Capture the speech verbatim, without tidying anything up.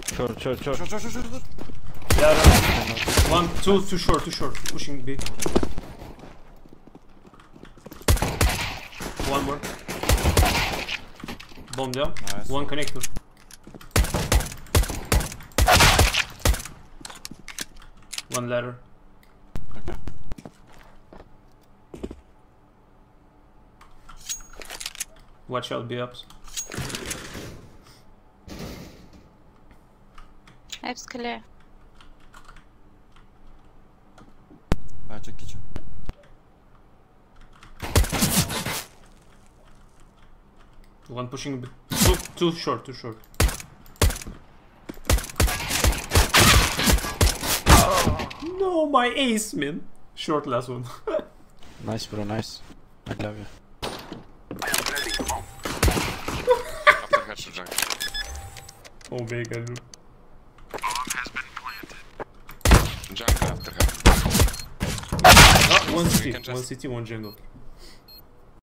Short, short, short. Short, short, short, short. Yeah, no. One, two, too short, too short. Pushing B. One more. Bomb down. Nice. One connector. One ladder. Okay. Watch out, B ups. F's clear. I check kitchen. One pushing B. Two, too short, too short. No, my ace, man. Short last one. Nice, bro, nice. I love you. After hatch to jungle. Oh, big, I do. Jungle after hatch. Ah, one We city, can just- one city, one jungle.